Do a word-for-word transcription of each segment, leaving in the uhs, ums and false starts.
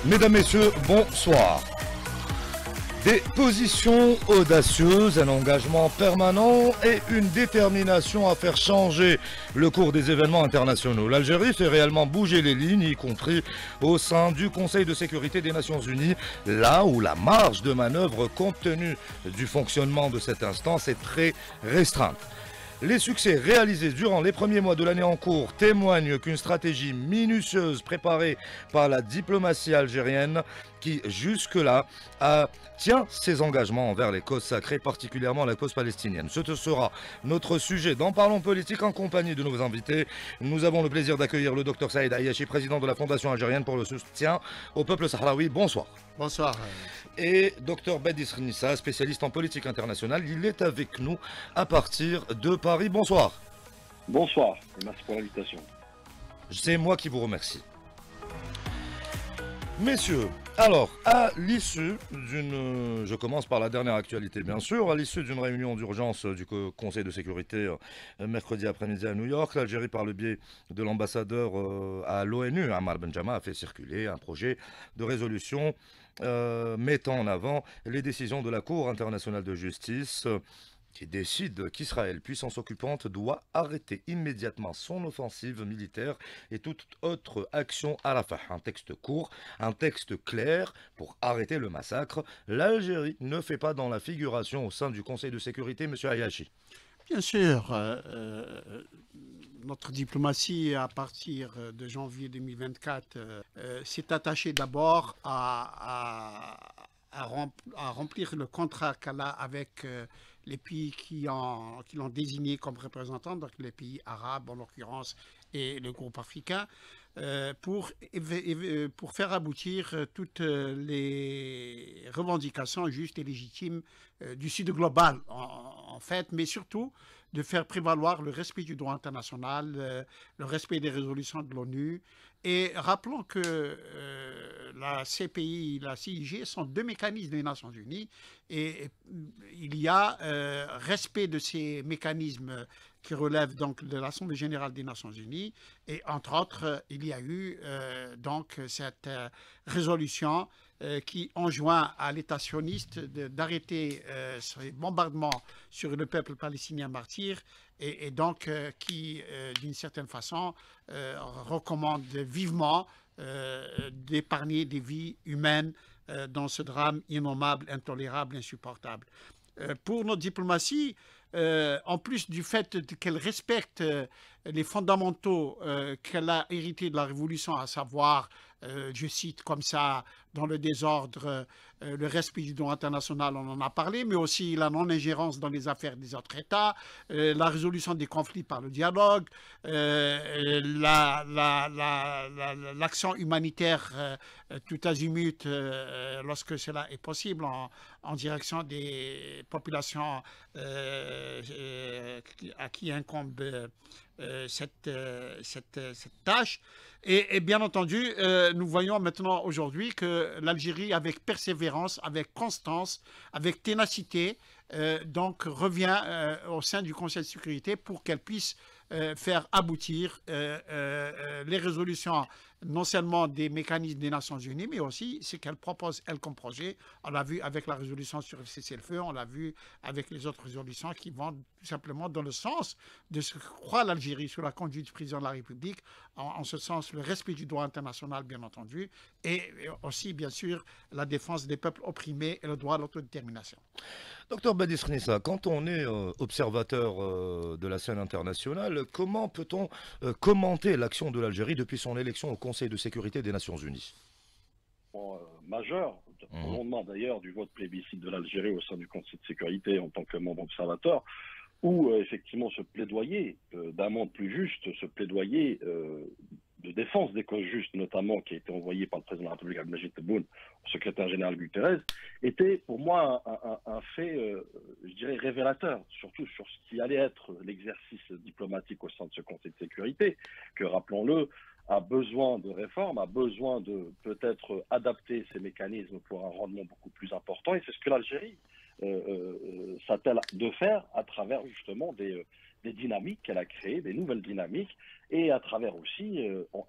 Mesdames, Messieurs, bonsoir. Des positions audacieuses, un engagement permanent et une détermination à faire changer le cours des événements internationaux. L'Algérie fait réellement bouger les lignes, y compris au sein du Conseil de sécurité des Nations Unies, là où la marge de manœuvre compte tenu du fonctionnement de cette instance est très restreinte. Les succès réalisés durant les premiers mois de l'année en cours témoignent qu'une stratégie minutieuse préparée par la diplomatie algérienne qui jusque-là a, tient ses engagements envers les causes sacrées, particulièrement la cause palestinienne. Ce sera notre sujet dans Parlons Politique en compagnie de nos invités. Nous avons le plaisir d'accueillir le docteur Saïd Ayachi, président de la Fondation algérienne pour le soutien au peuple sahraoui. Bonsoir. Bonsoir. Et docteur Badis Nissa, spécialiste en politique internationale, il est avec nous à partir de Paris. Bonsoir. Bonsoir et merci pour l'invitation. C'est moi qui vous remercie. Messieurs, alors, à l'issue d'une... Je commence par la dernière actualité, bien sûr. À l'issue d'une réunion d'urgence du Conseil de sécurité mercredi après-midi à New York, l'Algérie, par le biais de l'ambassadeur à l'ONU, Ammar Benjama, a fait circuler un projet de résolution euh, mettant en avant les décisions de la Cour internationale de justice qui décide qu'Israël, puissance occupante, doit arrêter immédiatement son offensive militaire et toute autre action à Rafah. Un texte court, un texte clair pour arrêter le massacre. L'Algérie ne fait pas dans la figuration au sein du Conseil de sécurité, M. Ayachi. Bien sûr, euh, euh, notre diplomatie, à partir de janvier deux mille vingt-quatre, euh, euh, s'est attachée d'abord à, à, à, rempl à remplir le contrat qu'elle a avec euh, les pays qui, en, qui l'ont désigné comme représentant, donc les pays arabes en l'occurrence et le groupe africain, euh, pour, pour faire aboutir toutes les revendications justes et légitimes euh, du Sud global en, en fait, mais surtout de faire prévaloir le respect du droit international, euh, le respect des résolutions de l'ONU. Et rappelons que euh, la C P I, la C I G sont deux mécanismes des Nations Unies et, et il y a euh, respect de ces mécanismes qui relèvent donc de l'Assemblée générale des Nations Unies et entre autres il y a eu euh, donc cette euh, résolution euh, qui enjoint à l'État sioniste d'arrêter euh, ces bombardements sur le peuple palestinien martyr et, et donc euh, qui euh, d'une certaine façon euh, recommande vivement euh, d'épargner des vies humaines euh, dans ce drame innommable, intolérable, insupportable. Euh, pour notre diplomatie, euh, en plus du fait qu'elle respecte euh, les fondamentaux euh, qu'elle a hérités de la Révolution, à savoir, euh, je cite comme ça, dans le désordre, euh, le respect du droit international, on en a parlé, mais aussi la non-ingérence dans les affaires des autres États, euh, la résolution des conflits par le dialogue, euh, la, la, la, la, l'action humanitaire euh, tout azimut euh, lorsque cela est possible en, en direction des populations euh, euh, à qui incombe euh, Euh, cette, euh, cette, euh, cette tâche. Et, et bien entendu, euh, nous voyons maintenant aujourd'hui que l'Algérie, avec persévérance, avec constance, avec ténacité, euh, donc revient euh, au sein du Conseil de sécurité pour qu'elle puisse euh, faire aboutir euh, euh, les résolutions non seulement des mécanismes des Nations Unies, mais aussi ce qu'elle propose, elle, comme projet. On l'a vu avec la résolution sur le cessez-le-feu, on l'a vu avec les autres résolutions qui vont tout simplement dans le sens de ce que croit l'Algérie sous la conduite du président de la République, en, en ce sens le respect du droit international, bien entendu, et aussi, bien sûr, la défense des peuples opprimés et le droit à l'autodétermination. Docteur Badis Nissa, quand on est euh, observateur euh, de la scène internationale, comment peut-on euh, commenter l'action de l'Algérie depuis son élection au Conseil de sécurité des Nations Unies? Bon, euh, majeur, au Mmh. lendemain d'ailleurs du vote plébiscite de l'Algérie au sein du Conseil de sécurité en tant que membre observateur, où euh, effectivement ce plaidoyer euh, d'un monde plus juste, ce plaidoyer euh, de défense des causes justes, notamment qui a été envoyé par le président de la République, Abdelmajid Tebboune, au secrétaire général Guterres, était pour moi un, un, un fait, euh, je dirais, révélateur, surtout sur ce qui allait être l'exercice diplomatique au sein de ce Conseil de sécurité, que, rappelons-le, a besoin de réformes, a besoin de peut-être adapter ses mécanismes pour un rendement beaucoup plus important, et c'est ce que l'Algérie euh, euh, s'attelle de faire à travers justement des, des dynamiques qu'elle a créées, des nouvelles dynamiques, et à travers aussi, euh,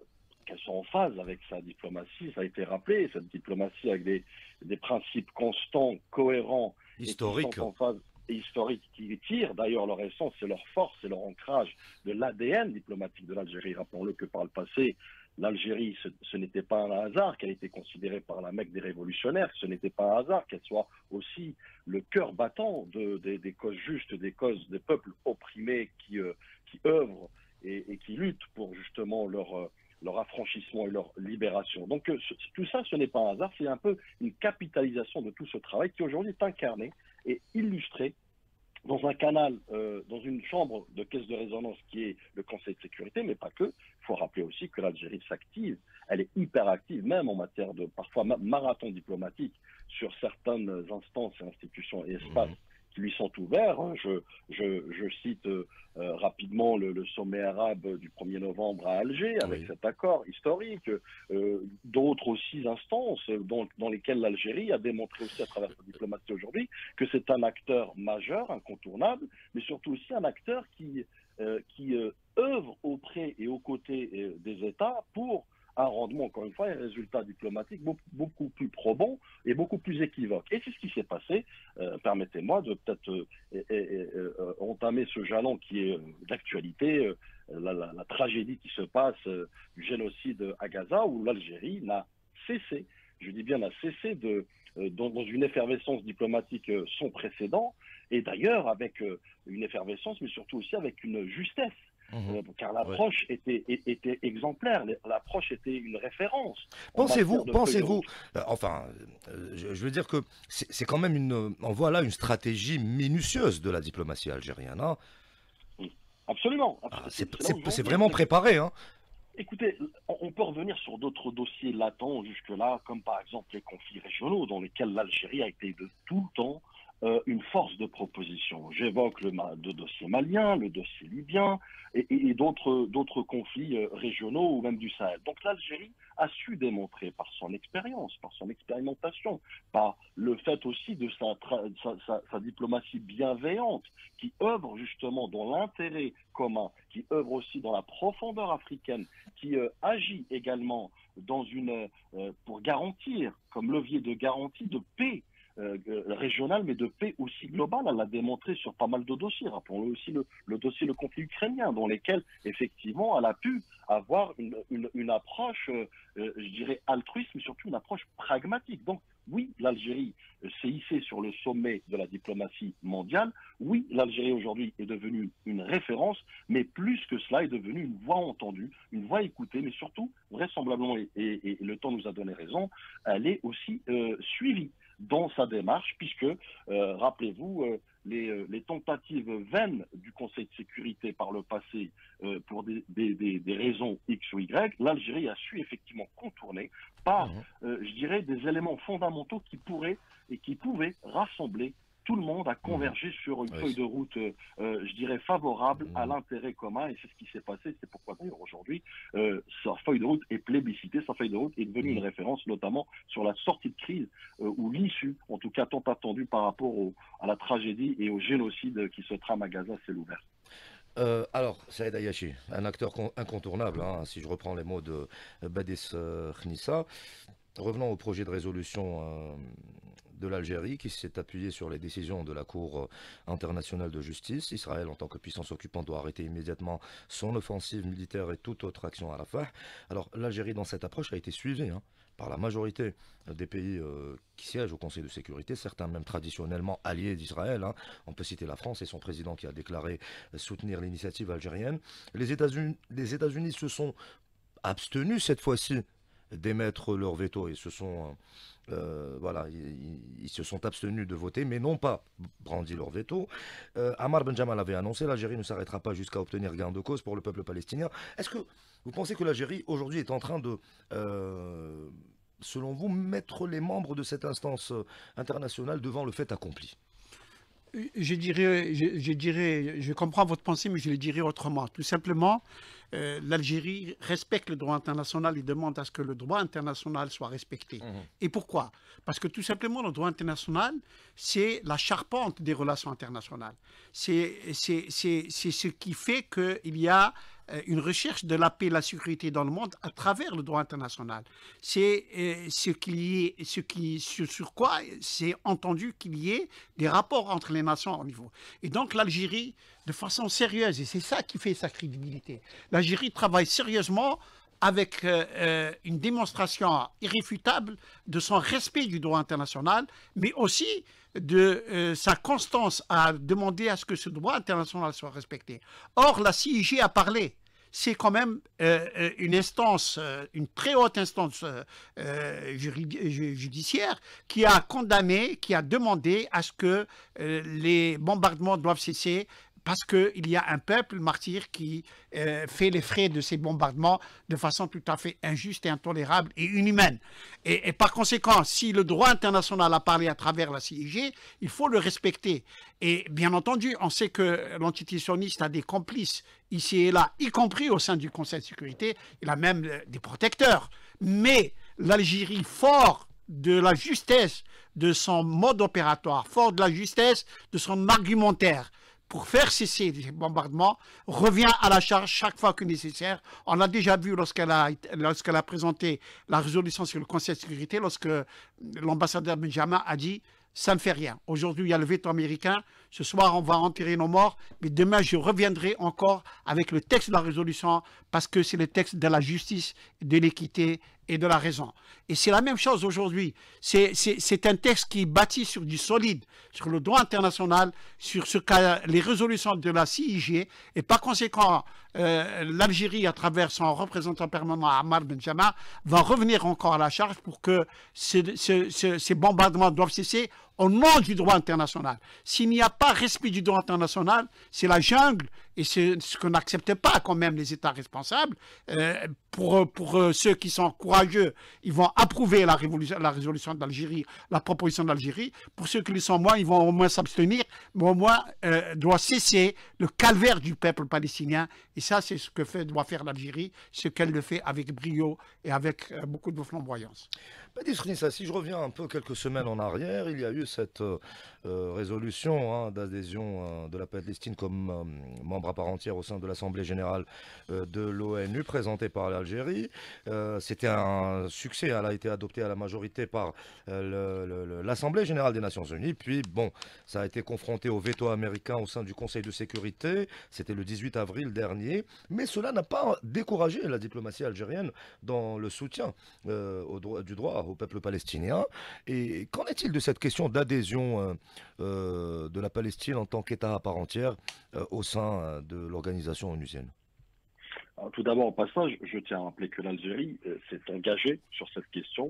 qu'elle soit en phase avec sa diplomatie. Ça a été rappelé, cette diplomatie avec des, des principes constants, cohérents, historiques. Et qui sont en phase et historiques, qui tirent d'ailleurs leur essence et leur force et leur ancrage de l'A D N diplomatique de l'Algérie. Rappelons-le que par le passé, l'Algérie, ce, ce n'était pas un hasard qu'elle ait été considérée par la Mecque des révolutionnaires, ce n'était pas un hasard qu'elle soit aussi le cœur battant de, de, des causes justes, des causes des peuples opprimés qui, euh, qui œuvrent et, et qui luttent pour justement leur, euh, leur affranchissement et leur libération. Donc euh, ce, tout ça, ce n'est pas un hasard, c'est un peu une capitalisation de tout ce travail qui aujourd'hui est incarné et illustré dans un canal, euh, dans une chambre de caisse de résonance qui est le Conseil de sécurité, mais pas que. Il faut rappeler aussi que l'Algérie s'active, elle est hyper active, même en matière de parfois marathon diplomatique sur certaines instances et institutions et espaces mmh. qui lui sont ouverts. Je, je, je cite euh, rapidement le, le sommet arabe du premier novembre à Alger, avec oui. cet accord historique, euh, d'autres aussi instances dans, dans lesquelles l'Algérie a démontré aussi à travers sa diplomatie aujourd'hui que c'est un acteur majeur, incontournable, mais surtout aussi un acteur qui, euh, qui euh, œuvre auprès et aux côtés euh, des États pour un rendement, encore une fois, un résultat diplomatique beaucoup, beaucoup plus probant et beaucoup plus équivoque. Et c'est ce qui s'est passé. Euh, Permettez-moi de peut-être euh, euh, euh, entamer ce jalon qui est euh, d'actualité, euh, la, la, la tragédie qui se passe euh, du génocide à Gaza, où l'Algérie n'a cessé, je dis bien n'a cessé, de, euh, dans, dans une effervescence diplomatique euh, sans précédent, et d'ailleurs avec euh, une effervescence, mais surtout aussi avec une justesse. Mmh. Euh, car l'approche ouais. était, était exemplaire, l'approche était une référence. Pensez-vous, pensez-vous, euh, enfin, euh, je, je veux dire que c'est quand même une, on voit là une stratégie minutieuse de la diplomatie algérienne. Hein. Oui, absolument. Ah, c'est vraiment préparé. Hein. Écoutez, on peut revenir sur d'autres dossiers latents jusque-là, comme par exemple les conflits régionaux dans lesquels l'Algérie a été de tout le temps Euh, une force de proposition. J'évoque le, le dossier malien, le dossier libyen et, et, et d'autres conflits euh, régionaux ou même du Sahel. Donc l'Algérie a su démontrer par son expérience, par son expérimentation, par le fait aussi de sa, sa, sa, sa diplomatie bienveillante qui œuvre justement dans l'intérêt commun, qui œuvre aussi dans la profondeur africaine, qui euh, agit également dans une, euh, pour garantir, comme levier de garantie de paix Euh, régionale, mais de paix aussi globale. Elle l'a démontré sur pas mal de dossiers. Rappelons-le aussi le, le dossier, le conflit ukrainien, dans lesquels, effectivement, elle a pu avoir une, une, une approche, euh, je dirais, altruiste, mais surtout une approche pragmatique. Donc, oui, l'Algérie s'est hissée sur le sommet de la diplomatie mondiale. Oui, l'Algérie aujourd'hui est devenue une référence, mais plus que cela est devenue une voix entendue, une voix écoutée, mais surtout, vraisemblablement, et, et, et le temps nous a donné raison, elle est aussi euh, suivie dans sa démarche, puisque, euh, rappelez-vous, euh, les, euh, les tentatives vaines du Conseil de sécurité par le passé euh, pour des, des, des, des raisons X ou Y, l'Algérie a su effectivement contourner par, mmh. euh, je dirais, des éléments fondamentaux qui pourraient et qui pouvaient rassembler tout le monde à converger mmh. sur une oui. feuille de route, euh, je dirais, favorable mmh. à l'intérêt commun. Et c'est ce qui s'est passé. C'est pourquoi d'ailleurs aujourd'hui, euh, sa feuille de route est plébiscitée. Sa feuille de route est devenue mmh. une référence, notamment sur la sortie de crise, euh, ou l'issue, en tout cas tant attendue par rapport au, à la tragédie et au génocide qui se trame à Gaza, c'est l'ouvert. Euh, alors, Saïd Ayachi, un acteur incontournable, hein, si je reprends les mots de Badis euh, Khnissa. Revenons au projet de résolution euh, de l'Algérie qui s'est appuyé sur les décisions de la Cour internationale de justice. Israël, en tant que puissance occupante, doit arrêter immédiatement son offensive militaire et toute autre action à Rafah. Alors, l'Algérie, dans cette approche, a été suivie hein, par la majorité des pays euh, qui siègent au Conseil de sécurité, certains même traditionnellement alliés d'Israël. Hein. On peut citer la France et son président qui a déclaré soutenir l'initiative algérienne. Les États-Unis, les États-Unis se sont abstenus cette fois-ci d'émettre leur veto et se sont euh, voilà ils, ils se sont abstenus de voter mais n'ont pas brandi leur veto. euh, Ammar Benjamal avait annoncé l'Algérie ne s'arrêtera pas jusqu'à obtenir gain de cause pour le peuple palestinien. Est-ce que vous pensez que l'Algérie aujourd'hui est en train de euh, selon vous mettre les membres de cette instance internationale devant le fait accompli? Je dirais, je, je dirais, je comprends votre pensée, mais je le dirais autrement. Tout simplement, euh, l'Algérie respecte le droit international et demande à ce que le droit international soit respecté. Mmh. Et pourquoi? Parce que tout simplement, le droit international, c'est la charpente des relations internationales. C'est ce qui fait qu'il y a euh, une recherche de la paix et la sécurité dans le monde à travers le droit international. C'est euh, ce, qui est, ce qui, sur, sur quoi c'est entendu qu'il y ait des rapports entre les nations au niveau. Et donc l'Algérie, de façon sérieuse, et c'est ça qui fait sa crédibilité, l'Algérie travaille sérieusement avec euh, une démonstration irréfutable de son respect du droit international, mais aussi de euh, sa constance à demander à ce que ce droit international soit respecté. Or, la C I G a parlé. C'est quand même euh, une instance, euh, une très haute instance euh, judiciaire qui a condamné, qui a demandé à ce que euh, les bombardements doivent cesser parce qu'il y a un peuple martyr qui euh, fait les frais de ces bombardements de façon tout à fait injuste et intolérable et inhumaine. Et, et par conséquent, si le droit international a parlé à travers la C I G, il faut le respecter. Et bien entendu, on sait que l'entité sioniste a des complices ici et là, y compris au sein du Conseil de sécurité. Il a même des protecteurs. Mais l'Algérie, fort de la justesse de son mode opératoire, fort de la justesse de son argumentaire, pour faire cesser les bombardements, revient à la charge chaque fois que nécessaire. On l'a déjà vu lorsqu'elle a, lorsqu'elle a présenté la résolution sur le Conseil de sécurité, lorsque l'ambassadeur Benjamin a dit « ça ne fait rien ». Aujourd'hui, il y a le veto américain. Ce soir, on va enterrer nos morts. Mais demain, je reviendrai encore avec le texte de la résolution parce que c'est le texte de la justice, de l'équité et de la raison. Et c'est la même chose aujourd'hui. C'est un texte qui est bâti sur du solide, sur le droit international, sur ce qu'a les résolutions de la C I G. Et par conséquent, euh, l'Algérie, à travers son représentant permanent Ammar Benjamin, va revenir encore à la charge pour que ce, ce, ce, ces bombardements doivent cesser au nom du droit international. S'il n'y a pas respect du droit international, c'est la jungle et c'est ce qu'on n'accepte pas quand même les États responsables. Euh, pour, pour ceux qui sont courageux, ils vont approuver la, la résolution d'Algérie, la proposition d'Algérie. Pour ceux qui le sont moins, ils vont au moins s'abstenir, mais au moins euh, doit cesser le calvaire du peuple palestinien. Et ça, c'est ce que fait, doit faire l'Algérie, ce qu'elle le fait avec brio et avec euh, beaucoup de flamboyance. Badis Khnissa, si je reviens un peu quelques semaines en arrière, il y a eu cette euh, résolution hein, d'adhésion euh, de la Palestine comme euh, membre à part entière au sein de l'Assemblée générale euh, de l'ONU présentée par l'Algérie. Euh, C'était un succès, elle a été adoptée à la majorité par euh, l'Assemblée générale des Nations Unies. Puis bon, ça a été confronté au veto américain au sein du Conseil de sécurité. C'était le dix-huit avril dernier. Mais cela n'a pas découragé la diplomatie algérienne dans le soutien euh, au droit, du droit au peuple palestinien. Et qu'en est-il de cette question d'adhésion euh, euh, de la Palestine en tant qu'État à part entière euh, au sein euh, de l'organisation onusienne? Alors, tout d'abord, au passage, je tiens à rappeler que l'Algérie euh, s'est engagée sur cette question.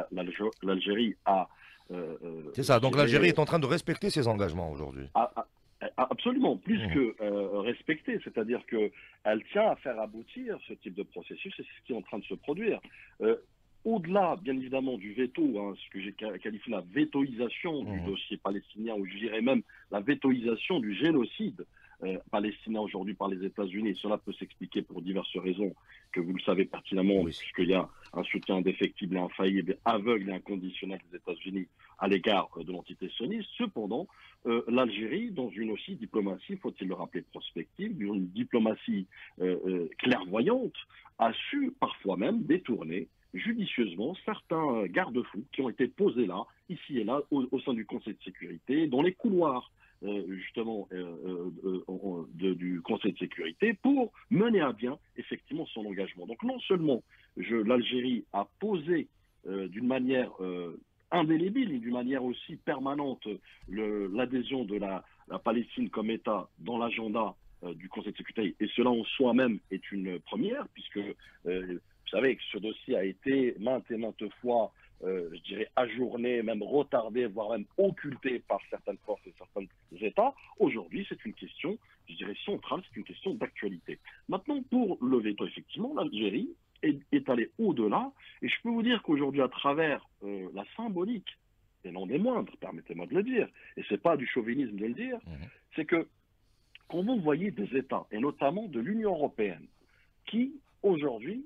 L'Algérie a... Euh, C'est ça, donc l'Algérie est en train de respecter ses engagements aujourd'hui. Absolument, plus mmh. que euh, respecter, c'est-à-dire qu'elle tient à faire aboutir ce type de processus, et c'est ce qui est en train de se produire. Euh, Au-delà, bien évidemment, du veto, hein, ce que j'ai qualifié la vétoisation mmh. du dossier palestinien, ou je dirais même la vétoisation du génocide euh, palestinien aujourd'hui par les États-Unis, cela peut s'expliquer pour diverses raisons que vous le savez pertinemment, oui. puisqu'il y a un soutien indéfectible et infaillible, aveugle et inconditionnel des États-Unis à l'égard de l'entité sioniste. Cependant, euh, l'Algérie, dans une aussi diplomatie, faut-il le rappeler, prospective, une diplomatie euh, euh, clairvoyante, a su parfois même détourner judicieusement certains garde-fous qui ont été posés là, ici et là, au, au sein du Conseil de sécurité, dans les couloirs euh, justement euh, euh, euh, de, du Conseil de sécurité, pour mener à bien effectivement son engagement. Donc non seulement l'Algérie a posé euh, d'une manière euh, indélébile et d'une manière aussi permanente l'adhésion de la, la Palestine comme État dans l'agenda euh, du Conseil de sécurité, et cela en soi-même est une première, puisque euh, vous savez que ce dossier a été maintes et maintes fois, euh, je dirais, ajourné, même retardé, voire même occulté par certaines forces et certains États. Aujourd'hui, c'est une question, je dirais, centrale, c'est une question d'actualité. Maintenant, pour le veto, effectivement, l'Algérie est, est allée au-delà, et je peux vous dire qu'aujourd'hui, à travers euh, la symbolique, et non des moindres, permettez-moi de le dire, et c'est pas du chauvinisme de le dire, mmh. c'est que quand vous voyez des États, et notamment de l'Union européenne, qui, aujourd'hui,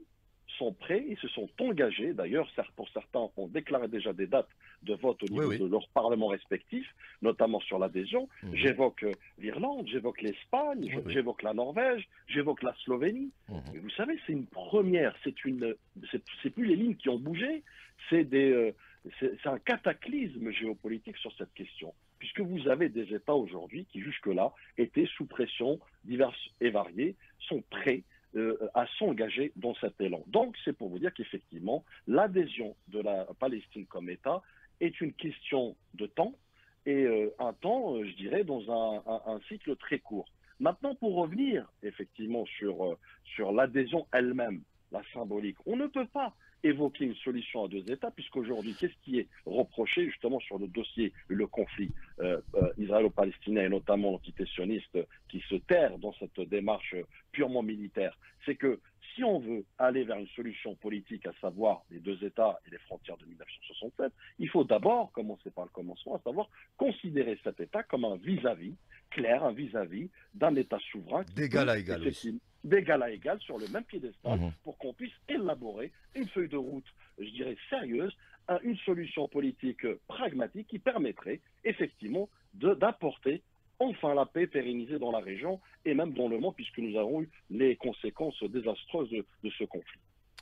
sont prêts, ils se sont engagés, d'ailleurs pour certains ont déclaré déjà des dates de vote au niveau oui, oui. de leurs parlements respectifs, notamment sur l'adhésion. Mmh. J'évoque l'Irlande, j'évoque l'Espagne, oui, j'évoque oui. la Norvège, j'évoque la Slovénie. Mmh. Et vous savez, c'est une première, c'est une, c'est plus les lignes qui ont bougé, c'est des, euh, c'est un cataclysme géopolitique sur cette question, puisque vous avez des États aujourd'hui qui jusque-là étaient sous pression diverses et variées, sont prêts Euh, à s'engager dans cet élan. Donc, c'est pour vous dire qu'effectivement, l'adhésion de la Palestine comme État est une question de temps, et euh, un temps, euh, je dirais, dans un, un, un cycle très court. Maintenant, pour revenir effectivement sur, euh, sur l'adhésion elle-même, la symbolique, on ne peut pas évoquer une solution à deux États, puisqu'aujourd'hui, qu'est-ce qui est reproché justement sur le dossier, le conflit euh, euh, israélo-palestinien et notamment l'entité sioniste qui se terre dans cette démarche purement militaire, c'est que si on veut aller vers une solution politique, à savoir les deux États et les frontières de mille neuf cent soixante-sept, il faut d'abord commencer par le commencement, à savoir considérer cet État comme un vis-à-vis clair, un vis-à-vis d'un État souverain d'égal à égal aussi. d'égal à égal sur le même piédestal mmh. pour qu'on puisse élaborer une feuille de route, je dirais, sérieuse, une solution politique pragmatique qui permettrait effectivement d'apporter enfin la paix pérennisée dans la région et même dans le monde, puisque nous avons eu les conséquences désastreuses de, de ce conflit.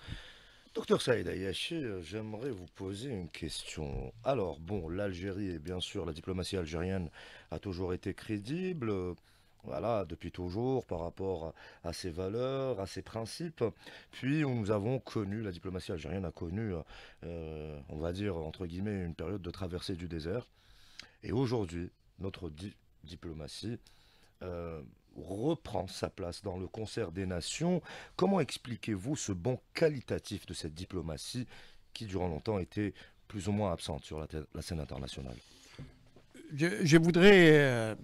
Docteur Saïd Ayachi, j'aimerais vous poser une question. Alors, bon, l'Algérie, et bien sûr, la diplomatie algérienne a toujours été crédible, voilà, depuis toujours, par rapport à, à ses valeurs, à ses principes. Puis, nous avons connu, la diplomatie algérienne a connu, euh, on va dire, entre guillemets, une période de traversée du désert. Et aujourd'hui, notre di diplomatie euh, reprend sa place dans le concert des nations. Comment expliquez-vous ce bond qualitatif de cette diplomatie qui, durant longtemps, était plus ou moins absente sur la, la scène internationale? Je, je voudrais... Euh...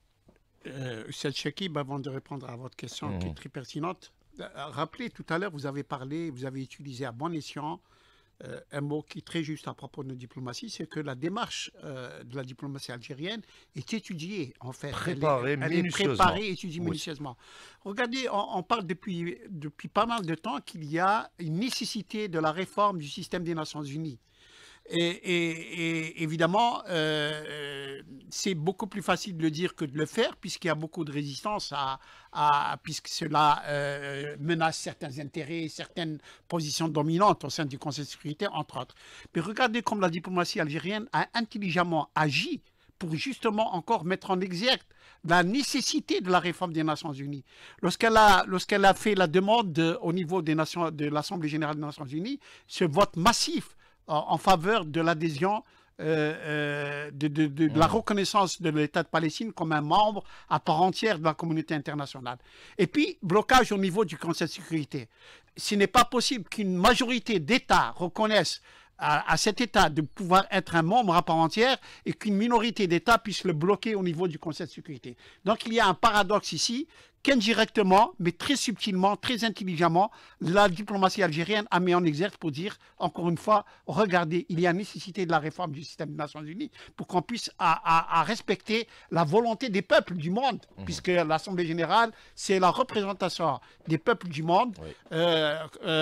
Euh, Cheikh Chekib, avant de répondre à votre question mmh. qui est très pertinente, euh, rappelez tout à l'heure, vous avez parlé, vous avez utilisé à bon escient euh, un mot qui est très juste à propos de notre diplomatie, c'est que la démarche euh, de la diplomatie algérienne est étudiée, en fait. Préparée elle est, elle minutieusement. est préparée, étudiée oui. minutieusement. Regardez, on, on parle depuis, depuis pas mal de temps qu'il y a une nécessité de la réforme du système des Nations Unies. Et, et, et évidemment, euh, c'est beaucoup plus facile de le dire que de le faire, puisqu'il y a beaucoup de résistance, à, à, puisque cela euh, menace certains intérêts, certaines positions dominantes au sein du Conseil de sécurité, entre autres. Mais regardez comme la diplomatie algérienne a intelligemment agi pour justement encore mettre en exergue la nécessité de la réforme des Nations Unies. Lorsqu'elle a, lorsqu'elle a fait la demande de, au niveau des nations, de l'Assemblée générale des Nations Unies, ce vote massif en faveur de l'adhésion, euh, euh, de, de, de, de la reconnaissance de l'État de Palestine comme un membre à part entière de la communauté internationale. Et puis, blocage au niveau du Conseil de sécurité. Ce n'est pas possible qu'une majorité d'États reconnaissent à, à cet État de pouvoir être un membre à part entière et qu'une minorité d'États puisse le bloquer au niveau du Conseil de sécurité. Donc, il y a un paradoxe ici qu'indirectement, mais très subtilement, très intelligemment, la diplomatie algérienne a mis en exergue pour dire, encore une fois, regardez, il y a nécessité de la réforme du système des Nations Unies pour qu'on puisse à, à, à respecter la volonté des peuples du monde, mmh. puisque l'Assemblée générale, c'est la représentation des peuples du monde oui. euh,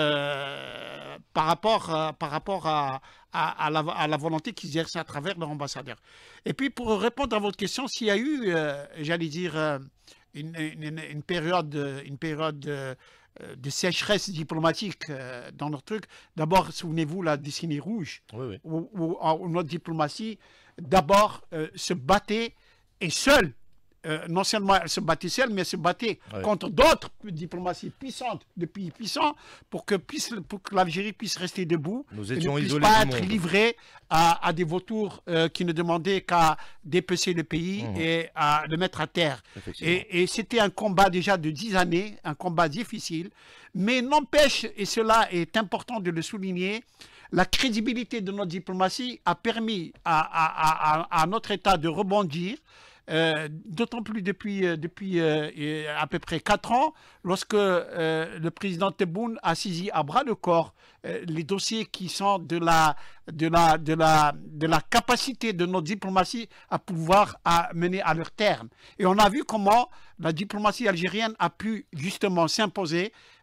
euh, par rapport, euh, par rapport à, à, à, la, à la volonté qu'ils exercent à travers leur ambassadeur. Et puis, pour répondre à votre question, s'il y a eu, euh, j'allais dire, euh, Une, une, une période, une période de, de sécheresse diplomatique euh, dans notre truc. D'abord, souvenez-vous, la décennie rouge, oui, oui. Où, où, où notre diplomatie, d'abord, euh, se battait et seule. Euh, non seulement elle se battait seule, mais elle se battait oui. contre d'autres diplomaties puissantes, de pays puissants, pour que, puisse, pour que l'Algérie puisse rester debout. Nous et étions ne puisse isolés pas du être monde. livrée à, à des vautours euh, qui ne demandaient qu'à dépecer le pays mmh. et à le mettre à terre. Et, et c'était un combat déjà de dix années, un combat difficile, mais n'empêche, et cela est important de le souligner, la crédibilité de notre diplomatie a permis à, à, à, à notre État de rebondir. Euh, d'autant plus depuis, euh, depuis euh, à peu près quatre ans, lorsque euh, le président Tebboune a saisi à bras le corps euh, les dossiers qui sont de la, de, la, de, la, de la capacité de notre diplomatie à pouvoir à mener à leur terme. Et on a vu comment la diplomatie algérienne a pu justement s'imposer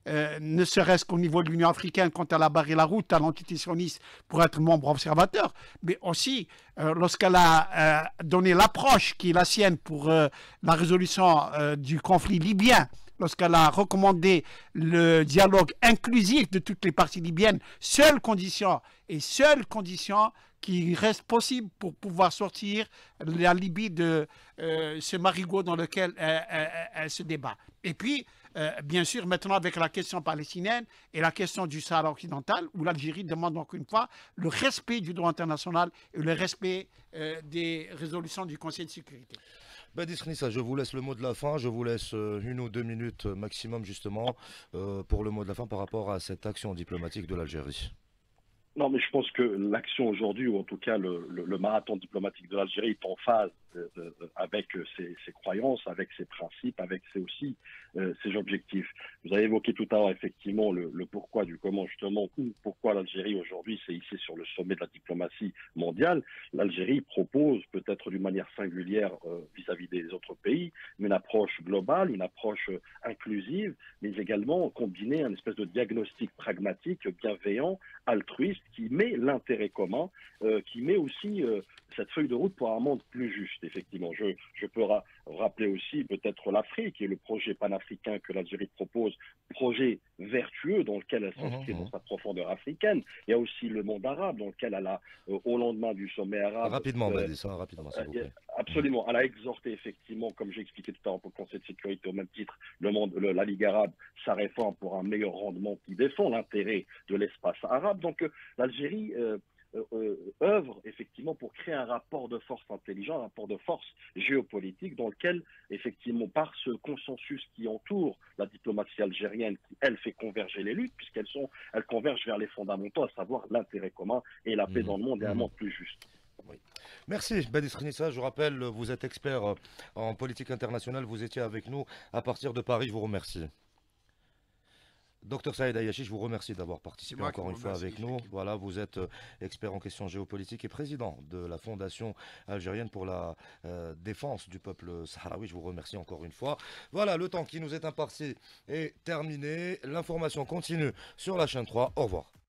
euh, ne serait-ce qu'au niveau de l'Union africaine, quand elle a barré la route à l'entité sioniste pour être membre observateur, mais aussi euh, lorsqu'elle a euh, donné l'approche qui est la sienne pour euh, la résolution euh, du conflit libyen, lorsqu'elle a recommandé le dialogue inclusif de toutes les parties libyennes, seule condition et seule condition qui reste possible pour pouvoir sortir la Libye de euh, ce marigot dans lequel elle, elle, elle se débat. Et puis, euh, bien sûr, maintenant avec la question palestinienne et la question du Sahara occidental, où l'Algérie demande encore une fois le respect du droit international et le respect euh, des résolutions du Conseil de sécurité. Badis Khnissa, je vous laisse le mot de la fin, je vous laisse une ou deux minutes maximum justement euh, pour le mot de la fin par rapport à cette action diplomatique de l'Algérie. Non, mais je pense que l'action aujourd'hui, ou en tout cas le, le, le marathon diplomatique de l'Algérie, est en phase euh, euh, avec ses, ses croyances, avec ses principes, avec ses, aussi euh, ses objectifs. Vous avez évoqué tout à l'heure effectivement le, le pourquoi du comment justement, ou pourquoi l'Algérie aujourd'hui s'est hissée sur le sommet de la diplomatie mondiale. L'Algérie propose, peut-être d'une manière singulière euh, vis-à-vis des autres pays, mais une approche globale, une approche euh, inclusive, mais également combiner un espèce de diagnostic pragmatique, bienveillant, altruiste, qui met l'intérêt commun, euh, qui met aussi euh, cette feuille de route pour un monde plus juste, effectivement. Je, je peux ra rappeler aussi peut-être l'Afrique, qui est le projet panafricain que l'Algérie propose, projet vertueux dans lequel elle s'inscrit mmh, dans mmh. sa profondeur africaine. Il y a aussi le monde arabe, dans lequel elle a, euh, au lendemain du sommet arabe... Rapidement, euh, ça, rapidement, s'il vous plaît. Absolument. Elle a exhorté, effectivement, comme j'ai expliqué tout à l'heure pour le Conseil de sécurité, au même titre, le monde, le, la Ligue arabe, sa réforme pour un meilleur rendement qui défend l'intérêt de l'espace arabe. Donc, euh, l'Algérie... Euh, Euh, euh, œuvre effectivement pour créer un rapport de force intelligent, un rapport de force géopolitique dans lequel effectivement par ce consensus qui entoure la diplomatie algérienne, qui elle fait converger les luttes puisqu'elles sont, elles convergent vers les fondamentaux, à savoir l'intérêt commun et la paix mmh. dans le monde et un monde plus juste. Oui. Merci Badis Khnissa, je rappelle, vous êtes expert en politique internationale, vous étiez avec nous à partir de Paris, je vous remercie. Docteur Saïd Ayachi, je vous remercie d'avoir participé encore une fois avec nous. Voilà, vous êtes expert en questions géopolitiques et président de la Fondation algérienne pour la euh, défense du peuple sahraoui. Je vous remercie encore une fois. Voilà, le temps qui nous est imparti est terminé. L'information continue sur la chaîne trois. Au revoir.